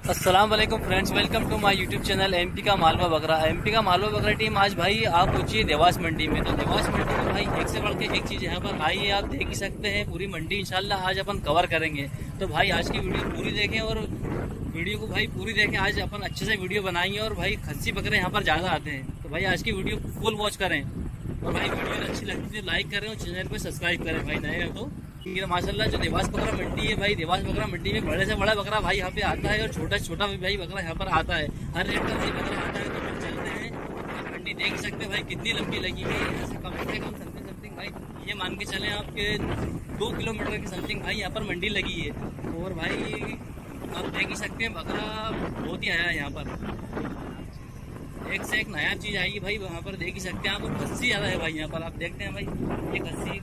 अस्सलाम वालेकुम friends, welcome to my YouTube channel MP का मालवा बकरा। एमपी का मालवा बकरा टीम आज भाई आप पहुंची है देवास मंडी में। तो देवास मंडी में भाई एक से बढ़ के एक चीज़ यहाँ पर आई है, आप देख ही सकते हैं। पूरी मंडी इंशाल्लाह आज अपन कवर करेंगे। तो भाई आज की वीडियो पूरी देखें और वीडियो को भाई पूरी देखें। आज अपन अच्छे से वीडियो बनाएंगे और भाई खस्सी बकरे यहाँ पर ज़्यादा आते हैं। तो भाई आज की वीडियो फुल वॉच करें और भाई वीडियो अच्छी लगती है लाइक करें और चैनल को सब्सक्राइब करें भाई नए हो तो। ये माशाल्लाह जो देवास बकरा मंडी है भाई, देवास बकरा मंडी में बड़े से बड़ा बकरा भाई यहाँ पे आता है और छोटा से छोटा भी भाई बकरा यहाँ पर आता है। हर रेट का भाई बकरा आता है। तो फिर चलते हैं, आप मंडी देख सकते हैं भाई कितनी लंबी लगी है। यहाँ से कम समथिंग भाई ये मान के चले आपके 2 किलोमीटर की समथिंग भाई यहाँ पर मंडी लगी है। और भाई आप देख ही सकते हैं बकरा बहुत ही आया है यहाँ पर। एक से एक नया चीज आई भाई वहाँ पर देख ही सकते हैं आप। और खस्सी ज़्यादा है भाई यहाँ पर, आप देखते हैं भाई ये खस्सी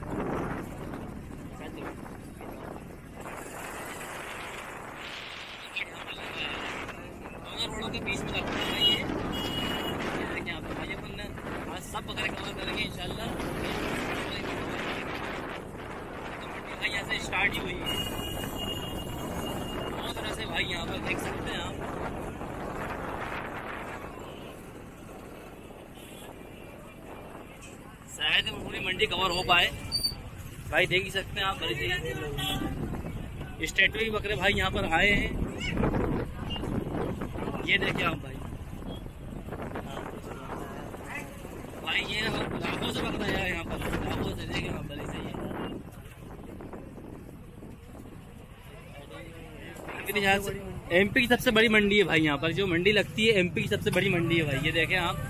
रोडों के बीच में रखना है भाई। ये देखिए यहाँ पर भाई अपन आज सब बकरे कवर करेंगे इंशाल्लाह। भाई यहाँ से स्टार्ट ही हुई है बहुत तरह से भाई, यहाँ पर देख सकते हैं आप। शायद पूरी मंडी कवर हो पाए भाई, देख ही सकते हैं आप। बड़े स्टेट के बकरे भाई यहाँ पर आए हैं। ये देखिए आप भाई, भाई ये लाखों से बकरा है यहाँ पर, लाखों से। देखिए आप बड़े सही है। एमपी की सबसे बड़ी मंडी है भाई यहाँ पर, जो मंडी लगती है एमपी की सबसे बड़ी मंडी है भाई। ये देखें आप,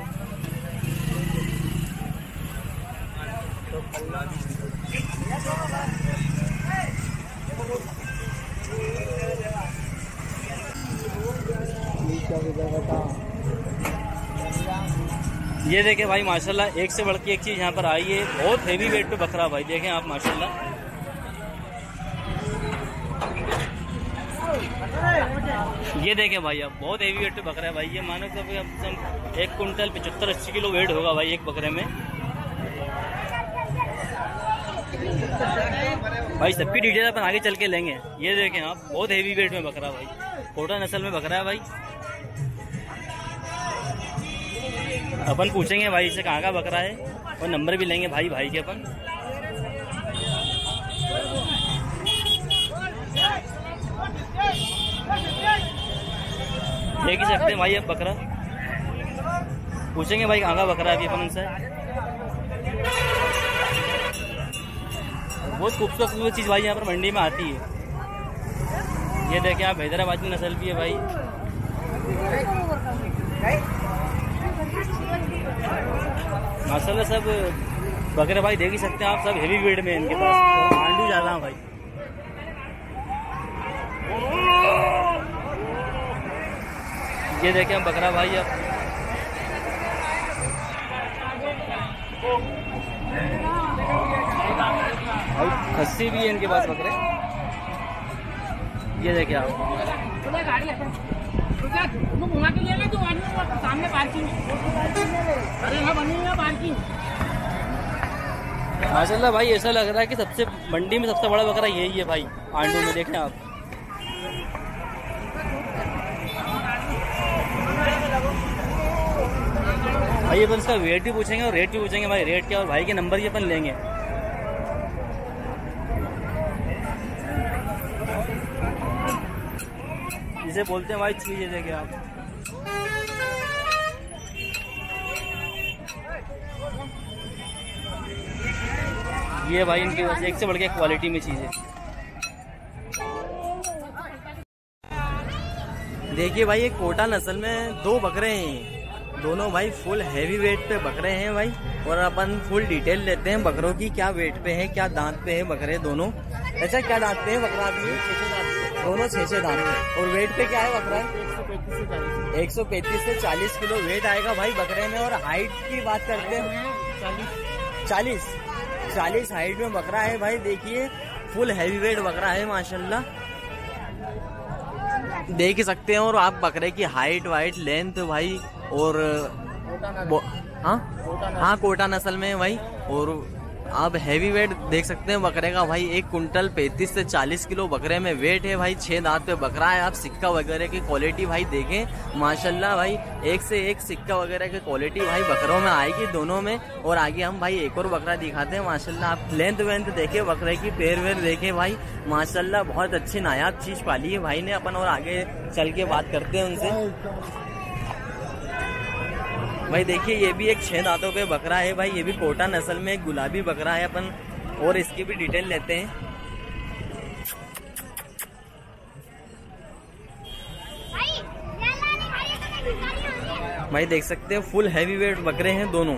ये देखें भाई माशाल्लाह एक से बढ़ के एक चीज यहाँ पर आई है। बहुत हेवी वेट पे बकरा भाई, देखें आप माशाल्लाह। ये देखें भाई आप, बहुत हेवी वेट पे बकरा है भाई। ये मानो कभी 1 कुंटल 75-80 किलो वेट होगा भाई एक बकरे में भाई। सबकी डिटेल अपन आगे चल के लेंगे। ये देखें आप, बहुत हेवी वेट में बकरा भाई, कोटा नस्ल में बकरा है भाई। अपन पूछेंगे भाई से कहाँ का बकरा है और नंबर भी लेंगे भाई के अपन। देख ही सकते हैं भाई अब बकरा, पूछेंगे भाई कहाँ का बकरा है अभी अपन उनसे। बहुत खूबसूरत चीज भाई यहाँ पर मंडी में आती है। ये देखें आप, हैदराबाद की नस्ल भी है भाई। माशाल्लाह सब बकरे भाई देख ही सकते हैं आप, सब हेवी वेट में इनके पास आंडू ज्यादा है भाई। ये देखें हम बकरा भाई अब, खस्सी भी है इनके पास बकरे। ये देखें आप, घुमा के ले तो सामने पार्किंग। अरे हाँ बनी है पार्किंग। माशाल्लाह भाई ऐसा लग रहा है कि सबसे मंडी में सबसे बड़ा बकरा यही है भाई आंडू में। देखें आप, भाई अपन इसका वेट भी पूछेंगे और रेट भी पूछेंगे भाई, रेट क्या और भाई के नंबर ही अपन लेंगे। जिसे बोलते हैं भाई चीज। देखें आप, ये भाई इनकी वजह से एक से बढ़ के क्वालिटी में चीज है। देखिए भाई, ये कोटा नस्ल में 2 बकरे हैं, दोनों भाई फुल हैवी वेट पे बकरे हैं भाई। और अपन फुल डिटेल लेते हैं बकरों की, क्या वेट पे है, क्या दांत पे है बकरे दोनों। अच्छा क्या दांत पे है बकरा? दोनों 6 दांत पे। और वेट पे क्या है बकरा? 135 से 40 किलो वेट आएगा भाई बकरे में। और हाइट की बात करते हैं 40 हाइट में बकरा है भाई। देखिए फुल हैवी वेट बकरा है माशाल्लाह, देख ही सकते हैं। और आप बकरे की हाइट वाइट लेंथ भाई, और हाँ कोटा नस्ल में है भाई। और आप हैवी वेट देख सकते हैं बकरे का भाई। 1 कुंटल 35 से 40 किलो बकरे में वेट है भाई। 6 दांत पे बकरा है। आप सिक्का वगैरह की क्वालिटी भाई देखें माशाल्लाह भाई, एक से एक सिक्का वगैरह की क्वालिटी भाई बकरों में आएगी दोनों में। और आगे हम भाई एक और बकरा दिखाते हैं माशाल्लाह। आप लेंथ वेंथ देखे बकरे की, पैर वेर देखे भाई माशाल्लाह, बहुत अच्छी नायाब चीज पाली है भाई ने अपन। और आगे चल के बात करते हैं उनसे। भाई देखिए ये भी एक 6 दांतों पे बकरा है भाई। ये भी कोटा नस्ल में एक गुलाबी बकरा है अपन, और इसकी भी डिटेल लेते हैं। भाई देख सकते हैं फुल हैवी वेट बकरे हैं दोनों।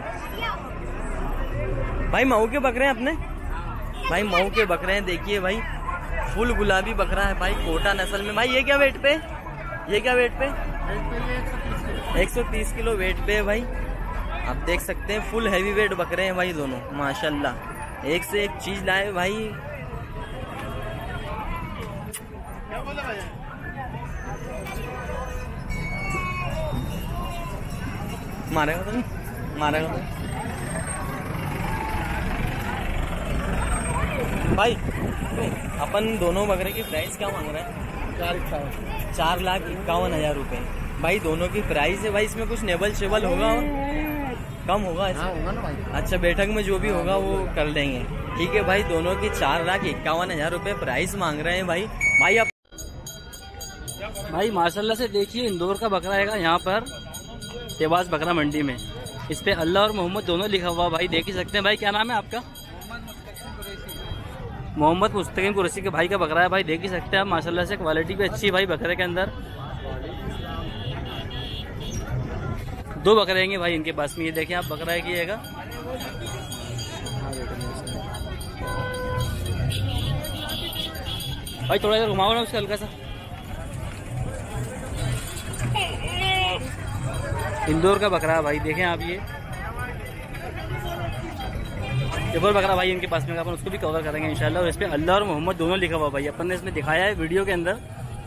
भाई मऊ के बकरे हैं अपने, भाई मऊ के बकरे हैं। देखिए भाई फुल गुलाबी बकरा है भाई, कोटा नस्ल में। भाई ये क्या वेट पे, ये क्या वेट पे? 130 किलो वेट पे है भाई। आप देख सकते हैं फुल हैवी वेट बकरे हैं भाई दोनों माशाल्लाह। एक से एक चीज लाए भाई। मारेगा तो नहीं, मारेगा तो भाई। अपन दोनों बकरे की प्राइस क्या मांग रहे हैं? 4,51,000 रुपए भाई दोनों की प्राइस है भाई। इसमें कुछ नेबल शेबल होगा और कम होगा? होगा ना भाई। अच्छा बैठक में जो भी होगा वो कर लेंगे, ठीक है भाई। दोनों की 4,51,000 रुपए प्राइस मांग रहे हैं भाई। भाई आप भाई माशाल्लाह से देखिए इंदौर का बकरा है यहाँ पर देवास बकरा मंडी में। इस पे अल्लाह और मोहम्मद दोनों लिखा हुआ भाई, देख ही सकते हैं भाई। क्या नाम है आपका? मोहम्मद मुस्तकीम कुरैशी के भाई का बकरा है भाई, देख ही सकते हैं आप माशाल्लाह से। क्वालिटी भी अच्छी है भाई बकरे के अंदर। 2 बकरे रहेंगे भाई इनके पास में। ये देखें आप बकरा एक ही है। भाई थोड़ा इधर घुमाओ ना उसका हल्का सा। इंदौर का बकरा भाई देखें आप। ये एक और बकरा भाई इनके पास में, अपन उसको भी कवर करेंगे इंशाल्लाह। और इस पे अल्लाह और मोहम्मद दोनों लिखा हुआ भाई, अपन ने इसमें दिखाया है वीडियो के अंदर।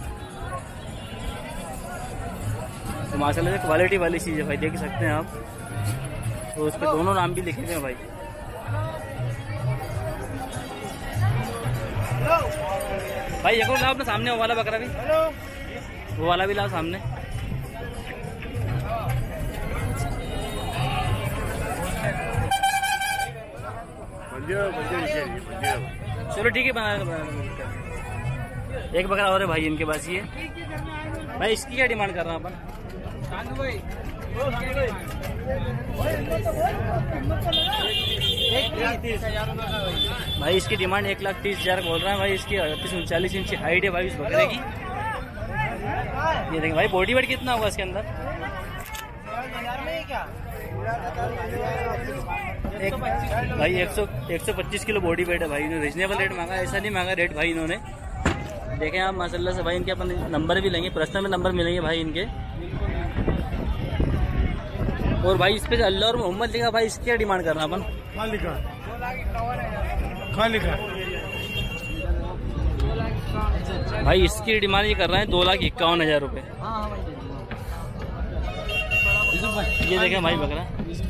तो माशाल्लाह से क्वालिटी वाली चीज़ है भाई, देख सकते हैं आप। तो उस पर दोनों नाम भी लिखे हुए हैं भाई। भाई एक और लाओ अपने सामने, वो वाला बकरा भी, वो वाला भी लाओ सामने। चलो ठीक है, बना एक बकरा और है भाई इनके पास। ये भाई इसकी क्या डिमांड कर रहे हैं अपन? भाई इसकी डिमांड 1,30,000 बोल रहे हैं भाई। इसकी 38-39 इंच हाइट है भाई इस बकरे की। ये देखें भाई बॉडी वेट कितना होगा इसके अंदर? भाई 125 किलो बॉडी वेट है भाई। इन्होंने रीजनेबल रेट मांगा, ऐसा नहीं मांगा रेट भाई इन्होंने। देखें आप माशाल्लाह से भाई। इनके अपन नंबर भी लेंगे, पर्सनल में नंबर मिलेंगे भाई इनके। और भाई इस पे अल्लाह और मोहम्मद लिखा भाई, इसकी क्या डिमांड करना अपन? भाई इसकी डिमांड ये कर रहे हैं 2,51,000 रुपये। ये देखें भाई बकरा।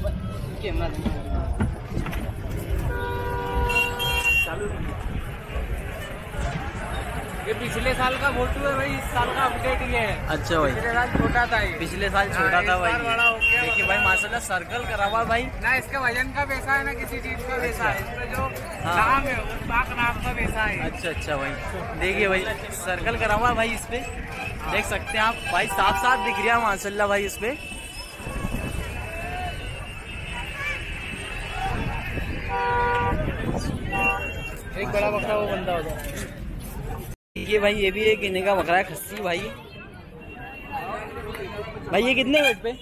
ये पिछले साल का फोटो है भाई, इस साल का अपडेट ये है। अच्छा भाई पिछले साल छोटा था, पिछले साल छोटा था भाई। देखिए भाई माशाल्लाह सर्कल करा हुआ भाई ना। इसका वजन का वैसा है ना, किसी चीज का वैसा है। इसमें जो नाम है पाक नाम का वैसा है। अच्छा अच्छा भाई देखिए भाई सर्कल करा हुआ भाई इस पे, देख सकते हैं आप भाई। साफ साफ दिख रहा है माशाल्लाह भाई इस पे। एक बड़ा बकरा वो बंदा हो जाए। ये भाई ये भी एक गिने का बकरा है खस्सी भाई। भाई ये कितने वेट पे?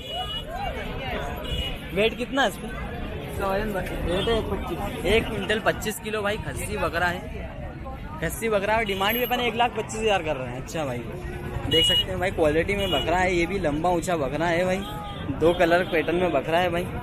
वेट कितना है इस पे? वेट है 1 कुंटल 25 किलो भाई। खस्सी बकरा है, खस्सी बकरा है। डिमांड भी अपन 1,25,000 कर रहे हैं। अच्छा भाई देख सकते हैं भाई क्वालिटी में बकरा है। ये भी लंबा ऊंचा बकरा है भाई। 2 कलर पैटर्न में बकरा है भाई।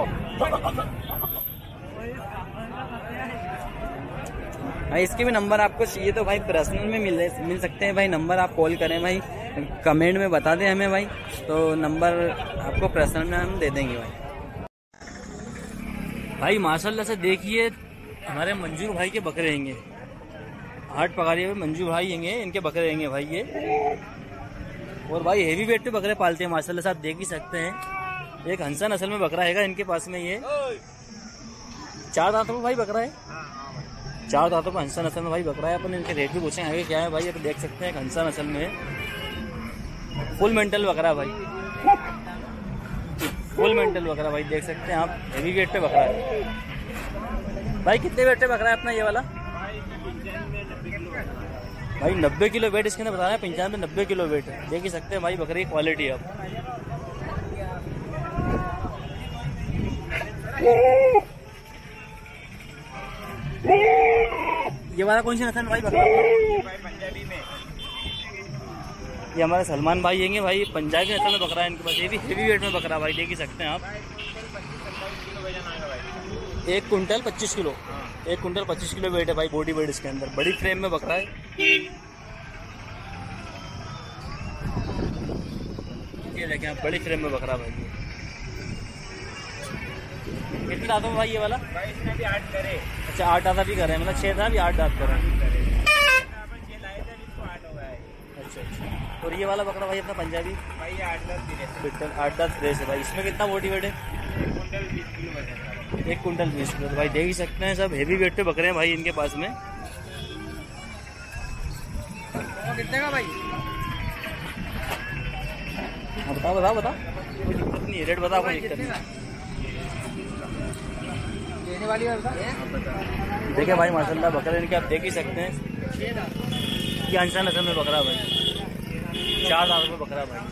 भाई इसके भी नंबर आपको चाहिए तो भाई पर्सनल में मिल सकते हैं भाई। नंबर आप कॉल करें भाई, कमेंट में बता दें हमें भाई, तो नंबर आपको पर्सनल में हम दे देंगे भाई। भाई माशाल्लाह से देखिए हमारे मंजूर भाई के बकरे हैंगे, हाट पगारी हुए मंजूर भाई हैंगे, इनके बकरे हैंगे भाई ये। और भाई हेवी वेट पे बकरे पालते हैं माशाल्लाह से, आप देख ही सकते हैं। एक हंसा नस्ल में बकरा हैगा इनके पास में, ये 4 दांतों में भाई बकरा है, 4 दांतों में हंसा नस्ल में भाई बकरा है। अपन इनके रेट भी पूछेंगे आगे क्या है भाई। आप देख सकते हैं एक हंसा नस्ल में फुल मेंटल बकरा भाई, फुल मेंटल बकरा भाई, देख सकते हैं आप। हेवी वेट पे बकरा है भाई। कितने वेट पे बकरा है अपना ये वाला भाई? 90 किलो वेट इसके अंदर बता रहे हैं, 95-90 किलो वेट है। देख ही सकते हैं भाई बकरे की क्वालिटी अब। ये वाला कौन सी नस्ल भाई बकरा? पंजाबी में ये हमारे सलमान भाई हैंगे भाई, पंजाबी नस्ल में बकरा है इनके पास। ये भी हेवी वेट में बकरा भाई, देख ही सकते हैं आप। 1 quintal 25 kilo, 1 quintal 25 kilo weight है भाई, बॉडी वेट इसके अंदर। बड़ी फ्रेम में बकरा है। ये देखें आप, बड़ी फ्रेम में बकरा भाई। कितने दांतों में भाई ये वाला? भाई इसमें भी 8 करे। अच्छा 8 दांत भी कर रहे हैं, मतलब 6 दांत भी 8 दांत कर रहे हैं। अच्छा अच्छा। और ये वाला बकरा भाई अपना पंजाबी भाई ये 8-10 दिन 8 दांत फ्रेश है भाई। इसमें कितना बॉडी वेट है? 1 कुंटल 20 किलो भाई, देख ही सकते हैं। सब हेवी वेट पे बकरे हैं भाई इनके पास में। कितने का भाई? हाँ बताओ बताओ बताओ, कोई दिक्कत नहीं है, रेट बताओ, कोई दिक्कत नहीं। लेने वाली है देखिए भाई माशाल्लाह बकरे इनके आप देख ही सकते हैं। ये अंशा नस्ल में बकरा भाई, 4 दांतों में बकरा भाई।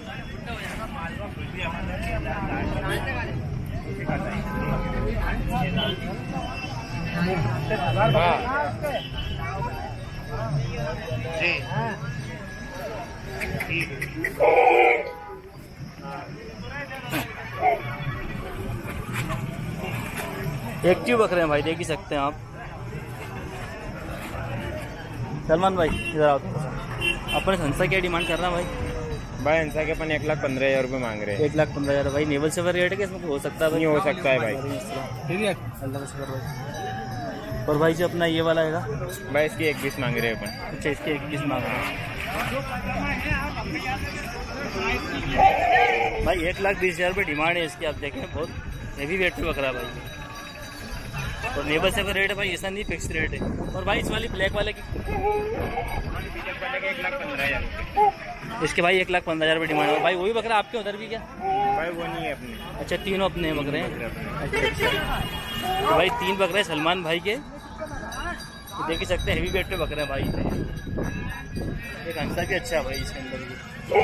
एक्टिव बकरे हैं भाई, देख ही सकते हैं आप। सलमान भाई इधर आओ, अपने संस्था क्या डिमांड कर रहा है भाई? भाई इंसा के अपन 1,15,000 रुपये मांग रहे हैं। 1,15,000 भाई। नेवल से रेट है कि इसमें हो सकता है भाई? नहीं हो सकता है भाई। ठीक है, अल्लाह का शुक्र भाई। और भाई जो अपना ये वाला है भाई इसकी 21 मांग रहे हैं अपन। अच्छा, इसके 21 मांग रहे हैं भाई। 1,20,000 रुपये डिमांड है इसकी, आप देखें बहुत हेवी वेट पे बकरा भाई। और नेबर से रेट है भाई, ऐसा नहीं फिक्स रेट है। और भाई इस वाली ब्लैक वाले की 1,15,000 इसके भाई 1,15,000 रुपये डिमांड है भाई। वही बकरा आपके उधर भी क्या? भाई वो नहीं है अपने। अच्छा, तीनों अपने बकरे हैं। अच्छा अच्छा। तो भाई 3 बकरे हैं सलमान भाई के, तो देख ही सकते हैं हेवी वेट पे बकरे हैं भाई। एक अंसा भी अच्छा है भाई इसके अंदर भी।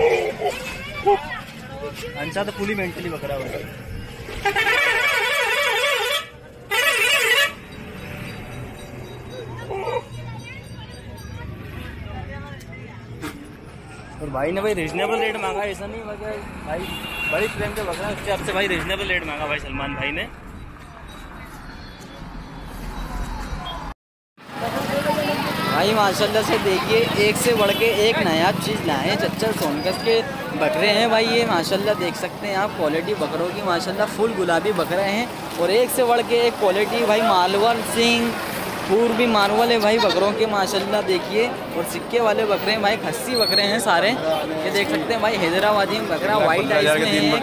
अंसा तो फुली मेंटली बकरा भाई। और भाई ने भाई रीजनेबल रेट मांगा, ऐसा नहीं भाई बड़ी फ्रेम के बकरा उसके आपसे भाई रीजनेबल रेट मांगा भाई सलमान भाई ने। भाई माशाल्लाह से देखिए एक से बढ़ के एक नया चीज़ लाए हैं। चच्चर सोनकस के बकरे हैं भाई ये, माशाल्लाह देख सकते हैं आप। क्वालिटी बकरों की माशाल्लाह फुल गुलाबी बकरे हैं, और एक से बढ़ के एक क्वालिटी भाई। मालवल सिंह पूर्वी मार्वल है भाई बकरों के माशाल्लाह देखिए। और सिक्के वाले बकरे हैं भाई, खस्सी बकरे हैं सारे, ये देख सकते हैं भाई। हैदराबादी बकरा वाइट आइस में है।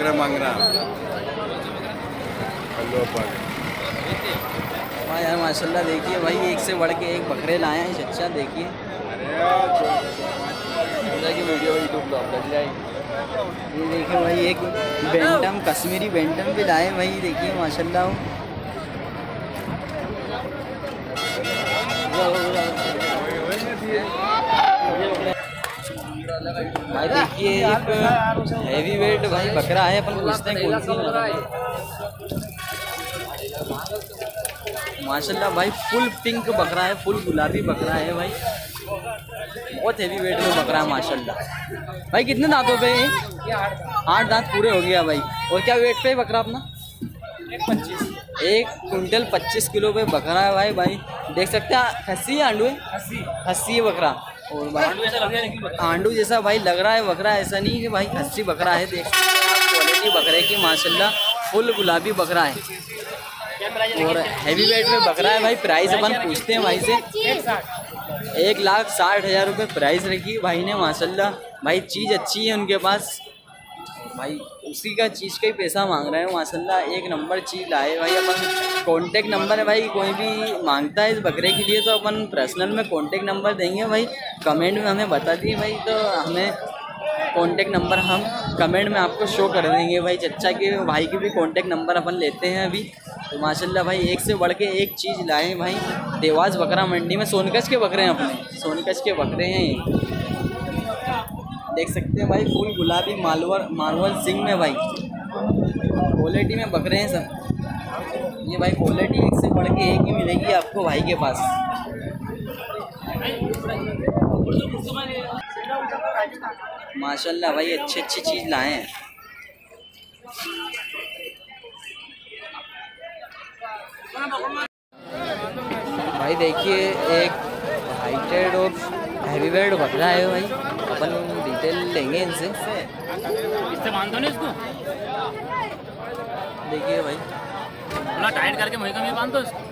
हाँ यार माशाल्लाह देखिए भाई, एक से बढ़ के एक बकरे लाए हैं चच्चा देखिए। ये देखिए भाई एक बेंटम, कश्मीरी बेंटम भी लाए भाई देखिए माशाल्लाह। भाई देखिए एक हैवी वेट भाई बकरा है। अपन पूछते हैं कौन सी माशाल्लाह भाई। फुल पिंक बकरा है, फुल गुलाबी बकरा है भाई, बहुत हैवी वेट में बकरा है माशाल्लाह। भाई कितने दांतों पे है? 8 दांत पूरे हो गया भाई। और क्या वेट पे है बकरा अपना? 1 कुंटल 25 किलो पे बकरा है भाई। भाई देख सकते हैं, खस्सी है आंडू है? खस्सी है बकरा। और आंडू जैसा भाई लग रहा है बकरा, ऐसा नहीं कि भाई खस्सी बकरा है। देख सकते हैं क्वालिटी बकरे की माशाल्लाह, फुल गुलाबी बकरा है। और हैवी वेट में बकरा है भाई। प्राइस अपन पूछते हैं भाई से। 1,60,000 रुपये प्राइस रखी भाई ने माशाल्लाह। भाई चीज़ अच्छी है उनके पास भाई, उसी का चीज़ का ही पैसा मांग रहे हैं माशाल्लाह। एक नंबर चीज़ लाए भाई। अपन कॉन्टेक्ट नंबर है भाई, कोई भी मांगता है इस बकरे के लिए तो अपन पर्सनल में कॉन्टेक्ट नंबर देंगे भाई। कमेंट में हमें बता दिए भाई, तो हमें कॉन्टेक्ट नंबर हम कमेंट में आपको शो कर देंगे भाई। चच्चा के भाई के भी कॉन्टेक्ट नंबर अपन लेते हैं अभी। तो माशाल्लाह भाई एक से बढ़ के एक चीज़ लाए भाई देवास बकरा मंडी में। सोनकच के बकरे हैं अपने, सोनकच के बकरे हैं ये, देख सकते हैं भाई। फुल गुलाबी मालवल सिंह में भाई क्वालिटी में बकरे हैं सब ये भाई। क्वालिटी एक से बढ़ के एक ही मिलेगी आपको भाई के पास। माशाल्लाह भाई अच्छी अच्छी चीज़ लाए हैं। भाई देखिए एक हाइटेड और हैवी वेट बकरा है भाई। अपन डिटेल लेंगे इनसे। इससे बांध दो ना इसको, देखिए भाई थोड़ा टाइट करके वहीं का बांध दो इसको।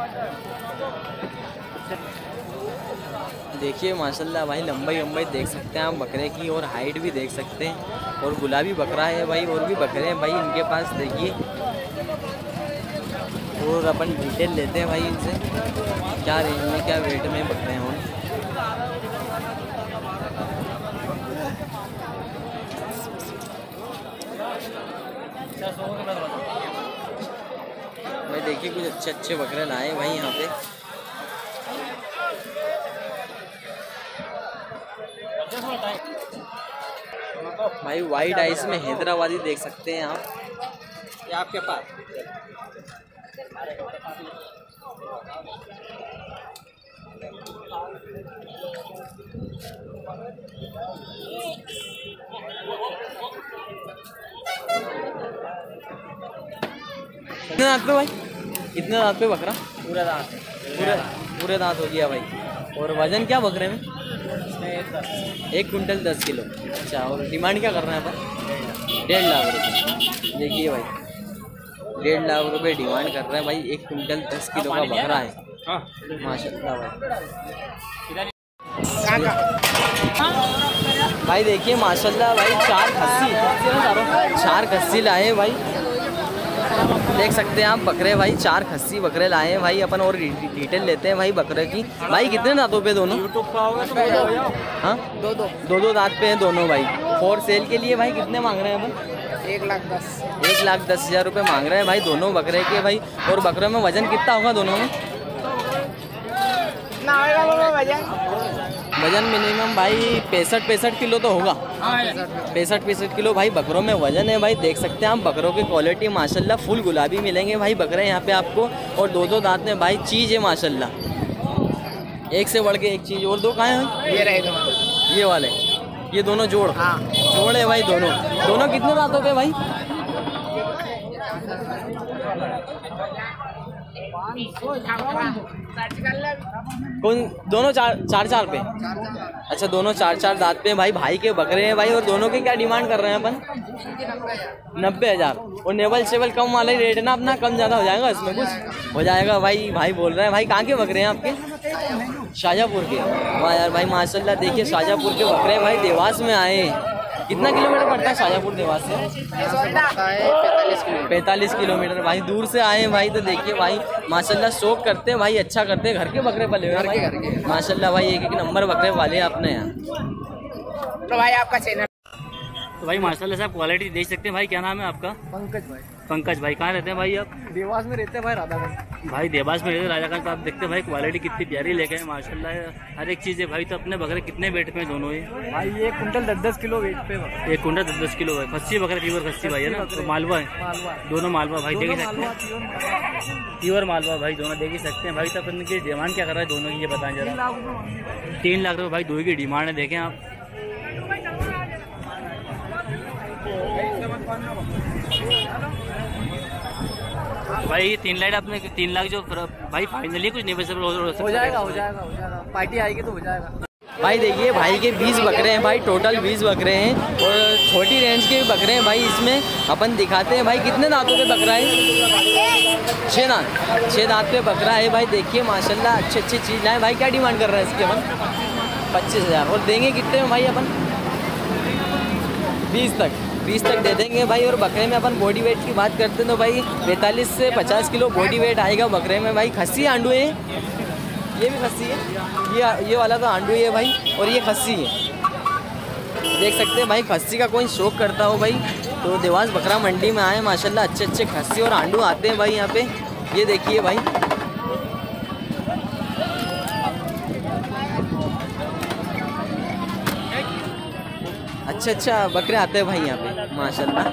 देखिए माशाल्लाह भाई लंबाई देख सकते हैं आप बकरे की, और हाइट भी देख सकते हैं। और गुलाबी बकरा है भाई, और भी बकरे हैं भाई इनके पास देखिए। और अपन डिटेल लेते हैं भाई इनसे, क्या रेंज में क्या वेट में बकरे हैं। भाई देखिए कुछ अच्छे अच्छे बकरे लाए भाई यहाँ पे। भाई वाइट आइस में हैदराबादी देख सकते हैं आप, ये आपके पास। कितने दांत पे भाई, कितने दांत पे बकरा? पूरा दांत, पूरे दांत हो गया भाई। और वजन क्या बकरे में? 1 कुंटल 10 किलो। अच्छा, और डिमांड क्या कर रहे हैं अपन? 1.5 लाख रुपये। देखिए भाई 1.5 लाख रुपये डिमांड कर रहे हैं भाई। 1 कुंटल 10 किलो का बकरा है माशाल्लाह भाई। भाई देखिए माशाल्लाह भाई 4 खस्सी लाए भाई, देख सकते हैं आप बकरे भाई। 4 खस्सी बकरे लाए हैं भाई अपन। और डिटेल लेते हैं भाई बकरे की। भाई कितने दांतों पे दोनों? हाँ दो दांत पे हैं दोनों भाई। फॉर सेल के लिए भाई कितने मांग रहे हैं अपन? 1,10,000 रुपये मांग रहे हैं भाई दोनों बकरे के भाई। और बकरे में वजन कितना होगा दोनों में? वजन मिनिमम भाई 65 किलो तो होगा। 65 किलो भाई बकरों में वजन है भाई। देख सकते हैं आप बकरों की क्वालिटी माशाल्लाह। फुल गुलाबी मिलेंगे भाई बकरे यहाँ पे आपको। और 2 दांत में भाई चीज़ है माशाल्लाह। एक से बढ़ के एक चीज़। और 2 कहाँ हैं? ये रहे दो, ये वाले, ये दोनों जोड़। हाँ जोड़ है भाई दोनों कितने दांतों पे भाई? कौन? दोनों 4 पे। अच्छा दोनों 4 दांत पे भाई के बकरे हैं भाई। और दोनों के क्या डिमांड कर रहे हैं अपन? 90,000। और नेवल सेवल कम वाला ही रेट है ना अपना, कम ज़्यादा हो जाएगा इसमें? कुछ हो जाएगा भाई बोल रहे हैं भाई। कहाँ के बकरे हैं आपके? शाहजहाँपुर के। वाह यार भाई माशाल्लाह। देखिए शाहजहाँपुर के बकरे भाई देवास में आए हैं। कितना किलोमीटर पड़ता है शाहजहाँपुर देवास से? 45 किलोमीटर भाई दूर से आए हैं भाई। तो देखिए भाई माशाल्लाह शौक करते हैं भाई, अच्छा करते हैं। घर के बकरे पले हुए हैं माशाल्लाह भाई। एक नंबर बकरे वाले हैं अपने यहाँ। तो भाई आपका चैनल। तो भाई माशाल्लाह से आप क्वालिटी देख सकते हैं भाई। क्या नाम है आपका? पंकज भाई। कहाँ रहते हैं भाई आप? देवास में रहते हैं भाई, राधागंज। भाई देवास में रहते हैं राधागंज। तो आप देखते हैं भाई क्वालिटी कितनी प्यारी लेके हैं माशाल्लाह। हर एक चीज़ है भाई। तो अपने बकरे कितने वेट में दोनों ही? भाई 1 कुंटल 10 किलो वेट पे। 1 कुंटल 10 किलो है। खस्सी बकरे प्योर खस्सी भाई है ना? तो मालवा है, दोनों मालवा भाई देख ही सकते हैं। प्योर मालवा भाई दोनों देख ही सकते हैं भाई। तो अपन की डिमांड क्या कर रहा है दोनों की, ये बताएं जरा। 3 लाख रुपये भाई दो की डिमांड है। देखें आप भाई 3 लाख आपने 3 लाख जो भाई फाइनली कुछ नेगोशिएबल हो जाएगा। पार्टी आएगी तो हो जाएगा। भाई देखिए भाई के 20 बकरे हैं भाई, टोटल 20 बकरे हैं और छोटी रेंज के भी बकरे हैं भाई। इसमें अपन दिखाते हैं भाई कितने दांतों पे बकरा है। 6 दांत पे बकरा है भाई। देखिए माशाल्लाह अच्छी चीज़ लाए भाई। क्या डिमांड कर रहे हैं इसके अपन? 25,000। और देंगे कितने में भाई अपन? 20 तक दे देंगे भाई। और बकरे में अपन बॉडी वेट की बात करते हैं तो भाई 45 से 50 किलो बॉडी वेट आएगा बकरे में भाई। खस्सी आंडू है, ये भी खस्सी है, ये वाला तो आंडू है भाई और ये खस्सी है। देख सकते हैं भाई, खस्सी का कोई शौक करता हो भाई तो देवास बकरा मंडी में आए। माशाल्लाह अच्छे खस्सी और आंडू आते हैं भाई यहाँ पे। ये देखिए भाई, अच्छा बकरे आते हैं भाई यहाँ पे माशाल्लाह।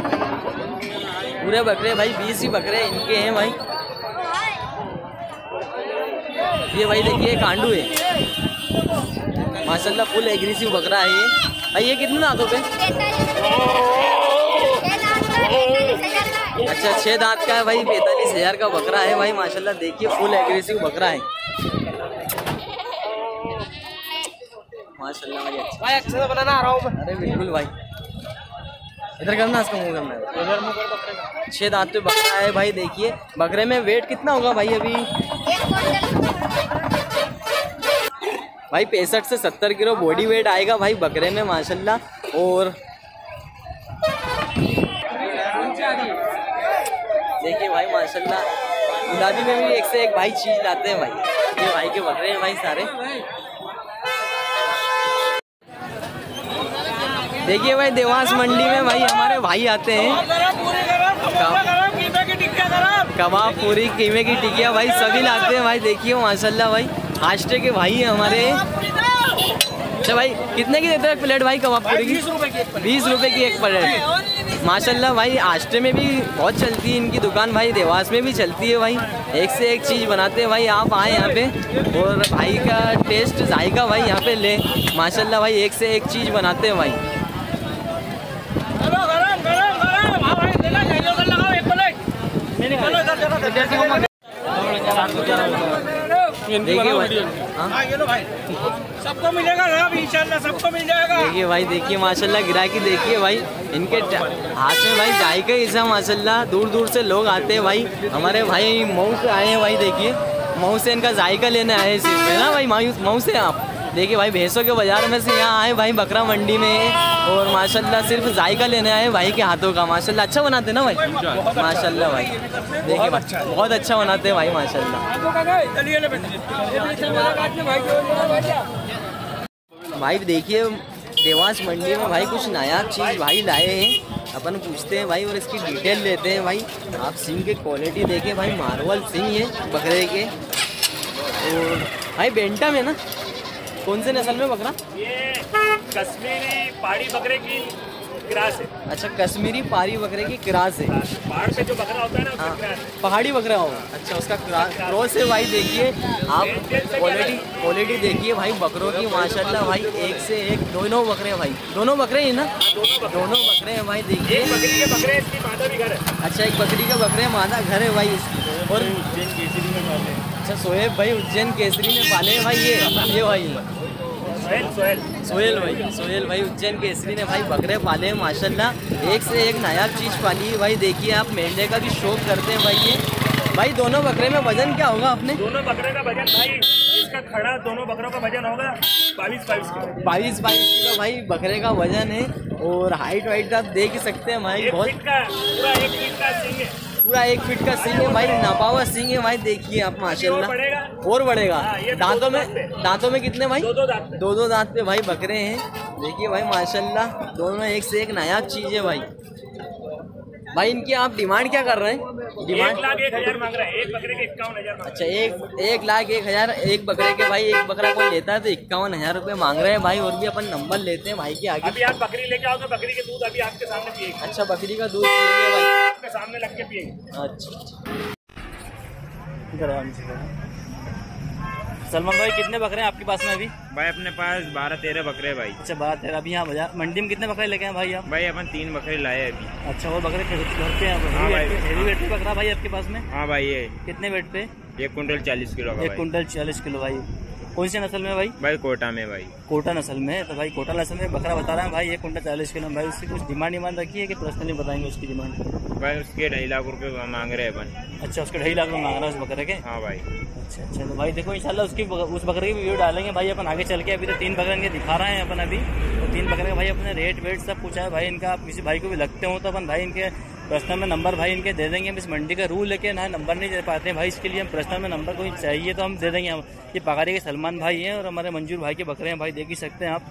पूरे बकरे भाई 20 ही बकरे इनके हैं भाई। ये भाई देखिए एक आंडू है माशाल्लाह, फुल एग्रेसिव बकरा है ये भाई। ये कितने दांतों पे? अच्छा 6 दांत का है भाई। 45,000 का बकरा है भाई माशाल्लाह। देखिए फुल एग्रेसिव बकरा है माशाल्लाह भाई। अच्छे से बनाना आ रहा हूँ मैं। अरे बिल्कुल भाई, इधर करना, इसका मुँह करना है। इधर मुँह कर बकरे का। 6 दांत पे बकरा है भाई। देखिए बकरे में वेट कितना होगा भाई अभी? भाई 65 से 70 किलो बॉडी वेट आएगा भाई बकरे में माशाल्लाह। और देखिए भाई माशाल्लाह गुलाबी में भी एक से एक भाई चीज लाते हैं भाई। ये भाई के बकरे हैं भाई सारे। देखिए भाई देवास मंडी में भाई हमारे भाई आते हैं। कबाब पूरी कीमे की टिकिया भाई सभी लाते हैं भाई। देखिए माशाल्लाह भाई आष्टे के भाई हैं हमारे। अच्छा भाई कितने की देते हैं प्लेट भाई कबाब पूरी की? 20 रुपये की एक प्लेट माशाल्लाह भाई। आष्टे में भी बहुत चलती है इनकी दुकान भाई, देवास में भी चलती है भाई। एक से एक चीज़ बनाते हैं भाई। आप आए यहाँ पे और भाई का टेस्ट जायका भाई यहाँ पे ले माशाल्लाह भाई। एक से एक चीज़ बनाते हैं भाई। देखिए भाई सबको मिलेगा इंशाल्लाह, सबको मिल जाएगा। देखिए भाई, देखिए माशाल्लाह गिराकी देखिए भाई, इनके हाथ में भाई जायका ऐसा माशाल्लाह। दूर दूर से लोग आते हैं भाई। हमारे भाई मऊ से आए हैं भाई। देखिए मऊ से इनका जायका लेने आए सिर्फ है ना भाई। मऊ से आप देखिए भाई भैंसों के बाजार में से यहाँ आए भाई बकरा मंडी में और माशाल्लाह सिर्फ जायका लेने आए भाई के हाथों का। माशाल्लाह अच्छा बनाते ना भाई, माशाल्लाह भाई। देखिए बहुत अच्छा बनाते हैं भाई माशाल्लाह। भाई देखिए देवास मंडी में भाई कुछ नायाब चीज़ भाई लाए हैं। अपन पूछते हैं भाई और इसकी डिटेल लेते हैं भाई। आप सिंग के क्वालिटी देखें भाई, मार्वल सिंग है बकरे के। और भाई बेंटा में ना कौन से नस्ल में बकरा? ये कश्मीरी पहाड़ी बकरे की क्रास है। अच्छा कश्मीरी पहाड़ी बकरे की क्रास है। पहाड़ पे जो बकरा होता है ना उसका क्रास है। पहाड़ी बकरा होगा, अच्छा उसका क्रॉस है भाई। देखिए आप क्वालिटी देखिए भाई बकरों की माशाल्लाह भाई। एक से एक दोनों बकरे भाई, दोनों बकरे हैं ना? दोनों बकरे हैं भाई। देखिए बकरी के बकरे इसकी मादा भी घर है। अच्छा एक बकरी का बकरे मादा घर है भाई। और अच्छा सोहेब भाई उज्जैन केसरी में पाले हैं भाई। ये भाई सोहेल भाई उज्जैन केसरी ने भाई बकरे पाले हैं माशाल्लाह। एक से एक नायाब चीज़ पाली है भाई। देखिए आप मेंढे का भी शौक करते हैं भाई। ये भाई दोनों बकरे में वजन क्या होगा अपने? दोनों बकरे का वजन भाई इसका खड़ा दोनों बकरों का वजन होगा 22 किलो। 22 किलो भाई बकरे का वजन है। और हाइट वाइट आप देख ही सकते हैं भाई। बहुत पूरा 1 फीट का सिंग है। पूरा 1 फीट का सिंग है भाई, नापा हुआ सिंग है भाई। देखिए आप माशाल्लाह और बढ़ेगा। दांतों में कितने भाई? दो दांत पे भाई बकरे हैं। देखिए भाई माशाल्लाह दोनों एक से एक नायाब चीज़ है भाई। भाई इनकी आप डिमांड क्या कर रहे हैं? डिमांड 1,01,000 मांग रहा है। एक बकरे के 51,000। अच्छा 1,01,000 एक बकरे के भाई। एक बकरा कोई लेता है तो 51,000 रुपये मांग रहे हैं भाई। और भी अपन नंबर लेते हैं भाई के आगे। अभी आप बकरी लेके आओगे, बकरी के दूध अभी आपके सामने पिएंगे। अच्छा बकरी का दूध पिएंगे भाई, आपके सामने लग के पिएंगे। अच्छा सलमान भाई कितने बकरे हैं आपके पास में अभी? भाई अपने पास 12-13 बकरे हैं भाई। अच्छा 12-13। अभी यहाँ बाजार मंडी में कितने बकरे लेके आए भाई आप? भाई अपन 3 बकरे लाए अभी। अच्छा और बकरे घर पे हैं? हाँ भाई। हेवी वेट पे बकरा भाई आपके पास में? हाँ भाई ये कितने वेट पे? 1 कुंटल 40 किलो का। 1 कुंटल 40 किलो भाई। कौन सी नस्ल में भाई? भाई कोटा में भाई। कोटा नस्ल में है। तो भाई कोटा नस्ल में बकरा बता रहा है भाई 1 कुंटल 40 किलो। भाई उसकी कुछ डिमांड रखी है कि पर्सनली बताएंगे उसकी डिमांड? भाई उसके 2.5 लाख रुपए मांग रहे हैं अपन। अच्छा, उसके 2.5 लाख में मांग रहा है उस बकरे के? हाँ भाई। अच्छा, तो भाई देखो इंशाल्लाह उस बकरे की वीडियो डालेंगे भाई अपन आगे चल के। अभी तो 3 बकरे इनके दिखा रहे हैं अपन अभी। तो 3 बकरे भाई अपने रेट वेट सब पूछा है भाई इनका। आप किसी भाई को भी लगते हो तो अपन भाई इनके पर्सनल में नंबर भाई इनके दे देंगे। हम इस मंडी का रूल लेके ना नंबर नहीं दे पाते हैं भाई, इसके लिए हम पर्सनल में नंबर कोई चाहिए तो हम दे देंगे। हम ये पगारी के सलमान भाई हैं और हमारे मंजूर भाई के बकरे हैं भाई, देख ही सकते हैं आप।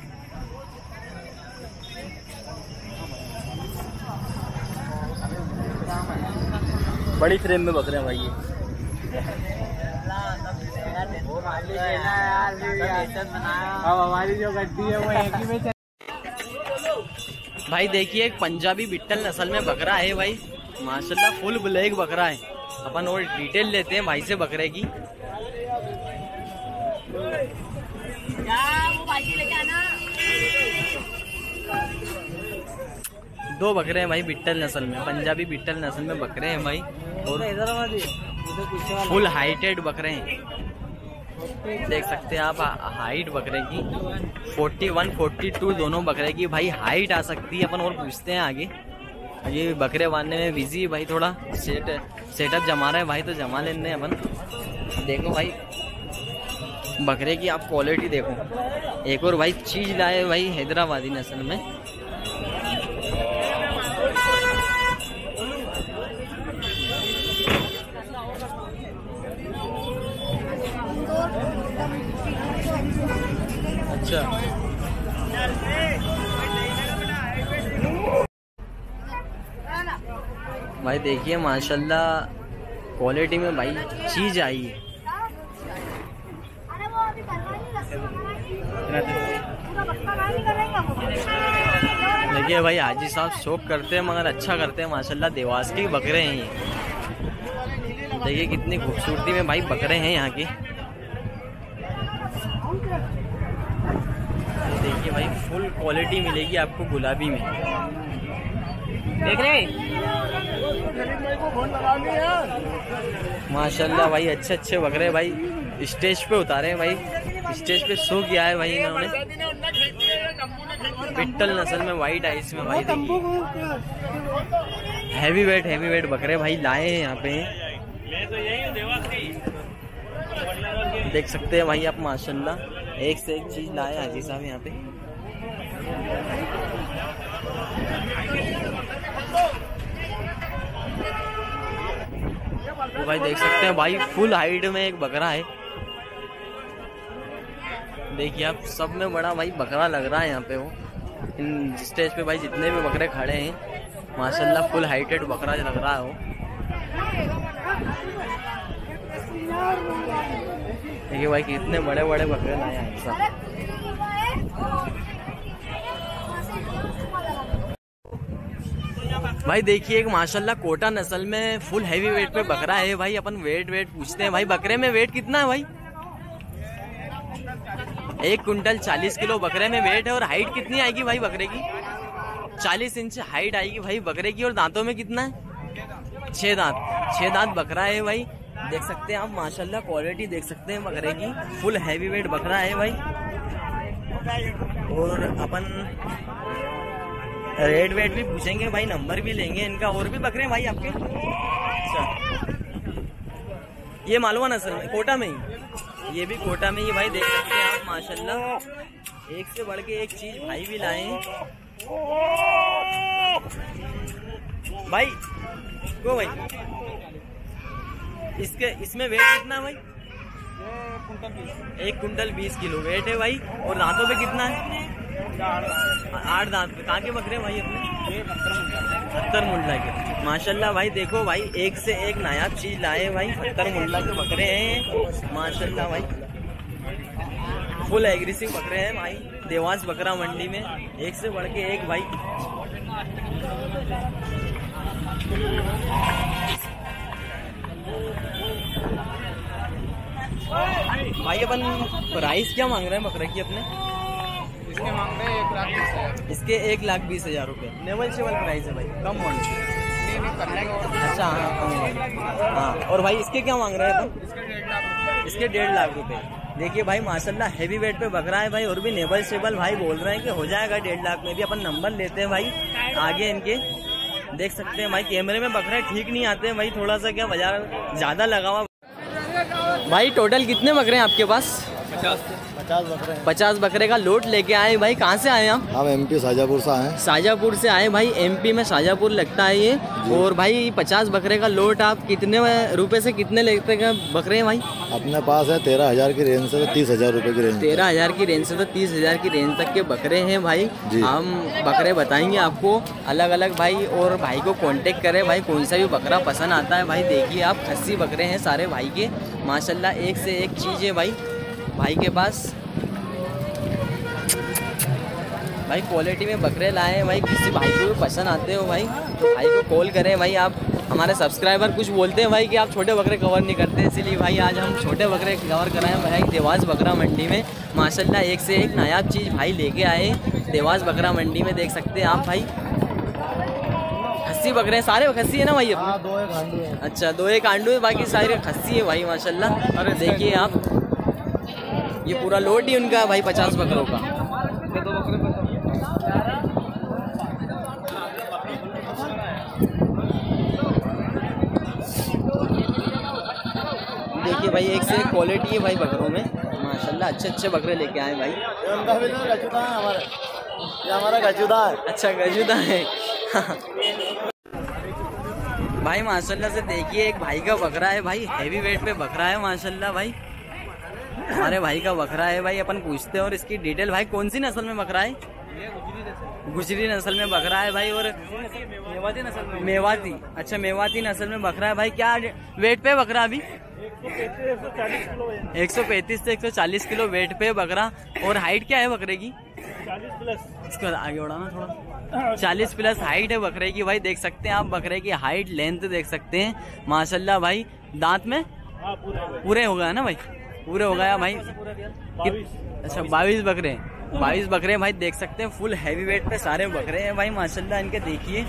बड़ी फ्रेम में बकरे हैं भाई ये। हमारी जो गड्डी है वो एक ही में। भाई देखिए एक पंजाबी बिट्टल नस्ल में बकरा है भाई, माशाल्लाह फुल ब्लैक बकरा है। अपन और डिटेल लेते हैं भाई से बकरे की। दो बकरे हैं भाई बिट्टल नस्ल में, पंजाबी बिट्टल नस्ल में बकरे हैं भाई और फुल हाइटेड बकरे हैं। देख सकते हैं आप हाइट बकरे की 41 42 दोनों बकरे की भाई हाइट आ सकती है। अपन और पूछते हैं आगे। ये बकरे बांधने में बिजी है भाई, थोड़ा सेटअप जमा रहा है भाई, तो जमा लेने अपन। देखो भाई बकरे की आप क्वालिटी देखो। एक और भाई चीज लाए भाई हैदराबादी नस्ल में। अच्छा भाई देखिए माशाल्लाह क्वालिटी में भाई चीज आई है। देखिए भाई हाजी साहब शौक करते हैं मगर अच्छा करते हैं माशाल्लाह। देवास के बकरे हैं ये। देखिए कितनी खूबसूरती में भाई बकरे हैं यहाँ के। देखिए भाई फुल क्वालिटी मिलेगी आपको गुलाबी में। देख रहे माशाल्लाह भाई अच्छे अच्छे बकरे भाई स्टेज पे उतारे हैं भाई। स्टेज पे शो किया है भाई इन्होंने। बिट्टल नस्ल में वाइट आइस में भाई हैवी वेट बकरे भाई लाए हैं यहाँ पे। देख सकते हैं भाई आप माशाल्लाह एक से एक चीज लाए हाजी साहब यहाँ पे। तो भाई देख सकते हैं भाई फुल हाइट में एक बकरा है। देखिए आप सब में बड़ा भाई बकरा लग रहा है यहाँ पे। वो इन स्टेज पे भाई जितने भी बकरे खड़े हैं माशाल्लाह फुल हाइटेड बकरा लग रहा है वो। देखिए भाई कितने बड़े बड़े बकरे लाए हैं सब। भाई देखिए एक माशाल्लाह कोटा नस्ल में फुल हैवी वेट पे बकरा है भाई। अपन वेट पूछते हैं भाई बकरे में वेट कितना है भाई? 1 कुंटल 40 किलो बकरे में वेट है। और हाइट कितनी आएगी भाई बकरे की? 40 इंच हाइट आएगी भाई बकरे की। और दांतों में कितना है? 6 दांत बकरा है भाई। देख सकते हैं आप माशाल्लाह क्वालिटी देख सकते हैं बकरे की। फुल हैवी वेट बकरा है भाई। और अपन रेट वेट भी पूछेंगे भाई, नंबर भी लेंगे इनका। और भी बकरे हैं भाई आपके? अच्छा ये मालवा नस्ल में कोटा में ही, ये भी कोटा में ही भाई। देख सकते हैं आप माशाल्लाह एक से बढ़ के एक चीज भाई भी लाए हैं भाई। को भाई इसमें वेट कितना है भाई? 1 कुंटल 20 किलो वेट है भाई। और दांतों पे कितना है? 8 दांत पे। कहाँ के बकरे भाई अपने? 70 मुंडला के। माशाल्लाह भाई देखो भाई एक से एक नायाब चीज लाए भाई। 70 मुंडला के बकरे हैं माशाल्लाह भाई। फुल एग्रेसिव बकरे हैं भाई देवास बकरा मंडी में। एक से बढ़ के एक भाई। भाई अपन प्राइस क्या मांग रहे हैं बकरे की अपने? इसके मांग रहे हैं 1,20,000। इसके 1,20,000 रुपए नेगोशिएबल प्राइस है भाई, कम होने। अच्छा हाँ, और भाई इसके क्या मांग रहे हैं अपन? इसके 1.5 लाख। इसके 1.5 लाख रुपए। देखिए भाई माशाल्लाह हैवी वेट पे बकरा है भाई, और भी नेगोशिएबल भाई बोल रहे हैं कि हो जाएगा 1.5 लाख में भी। अपन नंबर लेते हैं भाई आगे इनके, देख सकते हैं भाई कैमरे में बकरे ठीक नहीं आते हैं भाई, थोड़ा सा क्या बाजार ज्यादा लगा हुआ। भाई टोटल कितने बकरे हैं आपके पास? 50 बकरे हैं। 50 बकरे का लोट लेके आए भाई। कहाँ से आए आप? हम एमपी शाजापुर से आए। शाजापुर से आए भाई, एमपी में शाजापुर लगता है ये। और भाई 50 बकरे का लोट आप कितने रुपए से कितने लेते हैं बकरे हैं भाई? अपने पास है 13,000 की रेंज से 30,000 रुपए की रेंज। 13,000 की रेंज से तो 30,000 की रेंज तक के बकरे हैं भाई। हम बकरे बताएंगे आपको अलग अलग भाई, और भाई को कांटेक्ट करें भाई, कौन सा भी बकरा पसंद आता है भाई। देखिए आप खस्सी बकरे हैं सारे भाई के माशाल्लाह, एक से एक चीज़ है भाई के पास। भाई क्वालिटी में बकरे लाए हैं भाई, किसी भाई को भी पसंद आते हो भाई तो भाई को कॉल करें भाई। आप हमारे सब्सक्राइबर कुछ बोलते हैं भाई कि आप छोटे बकरे कवर नहीं करते, इसीलिए भाई आज हम छोटे बकरे कवर कराएं भाई देवास बकरा मंडी में। माशाल्लाह एक से एक नायाब चीज़ भाई लेके आए देवास बकरा मंडी में, देख सकते हैं आप भाई। खस्सी बकरे सारे खस्सी है ना भाई? 2 एक आंडू है। अच्छा 2 एक आंडू है, बाकी सारे खस्सी है भाई माशाल्लाह। अरे देखिए आप, ये पूरा लोड ही उनका भाई 50 बकरों का। देखिए भाई एक से एक क्वालिटी है भाई बकरों में माशाल्लाह, अच्छे अच्छे बकरे लेके आए भाई। ये हमारा गजुदा है। अच्छा गजुदा है भाई माशाल्लाह से। देखिए एक भाई का बकरा है भाई, हैवी वेट पे बकरा है माशाल्लाह भाई, हमारे भाई का बकरा है भाई। अपन पूछते हैं और इसकी डिटेल भाई। कौन सी नस्ल में बकरा है? गुजरी नस्ल में बकरा है भाई, और मेवाती नस्ल में। मेवाती, अच्छा मेवाती नस्ल में बकरा है भाई। क्या वेट पे बकरा अभी? 135 से 140 किलो वेट पे बकरा। और हाइट क्या है बकरे की? 40 प्लस। इसको आगे बढ़ाना थोड़ा। 40 प्लस हाइट है बकरे की भाई, देख सकते हैं आप बकरे की हाइट लेंथ देख सकते हैं माशाल्लाह भाई। दांत में पूरे हो गया ना भाई? पूरे हो गया भाई। अच्छा 22 बकरे, 22 बकरे भाई देख सकते हैं, फुल हैवी वेट पे सारे बकरे हैं भाई माशाल्लाह इनके। देखिए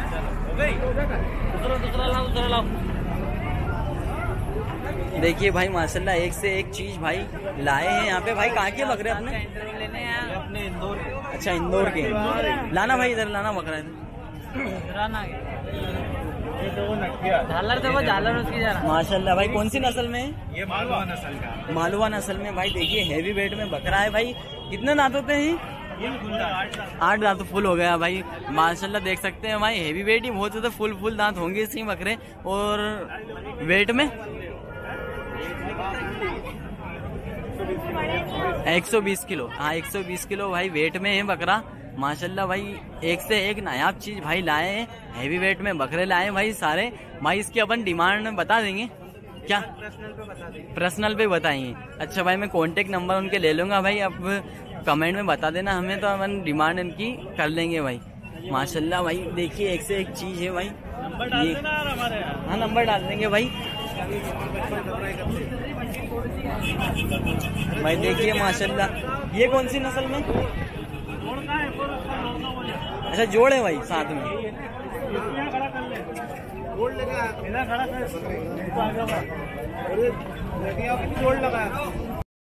देखिए भाई माशाल्लाह एक से एक चीज भाई लाए हैं यहाँ पे भाई। कहाँ के बकरे अपने? अपने इंदौर। अच्छा इंदौर के। लाना भाई इधर लाना बकरा इधर। झालर देखो, झालर उसकी जरा। माशाल्लाह भाई कौन सी नस्ल में है? ये मालवा नस्ल का। मालवा नस्ल में भाई। देखिए हैवी वेट में बकरा है भाई। कितने दांत होते हैं? 8 दांत फुल हो गया भाई माशाल्लाह, देख सकते हैं भाई। हैवी वेट ही बहुत होता है, फुल दांत होंगे इसके बकरे। और वेट में 120 किलो। हाँ 120 किलो भाई वेट में है बकरा माशाल्लाह भाई। एक से एक नायाब चीज भाई लाए हैं, हैवी वेट में बकरे लाए हैं भाई सारे भाई। इसकी अपन डिमांड बता देंगे क्या? पर्सनल पे बताएंगे। अच्छा भाई मैं कांटेक्ट नंबर उनके ले लूंगा भाई, अब कमेंट में बता देना हमें, तो अपन डिमांड इनकी कर लेंगे भाई माशाल्लाह भाई। देखिए एक से एक चीज है भाई। ये हाँ नंबर डाल देंगे भाई। भाई देखिए माशाल्लाह ये कौन सी नस्ल में? अच्छा जोड़ है भाई साथ में। जोड़ लगा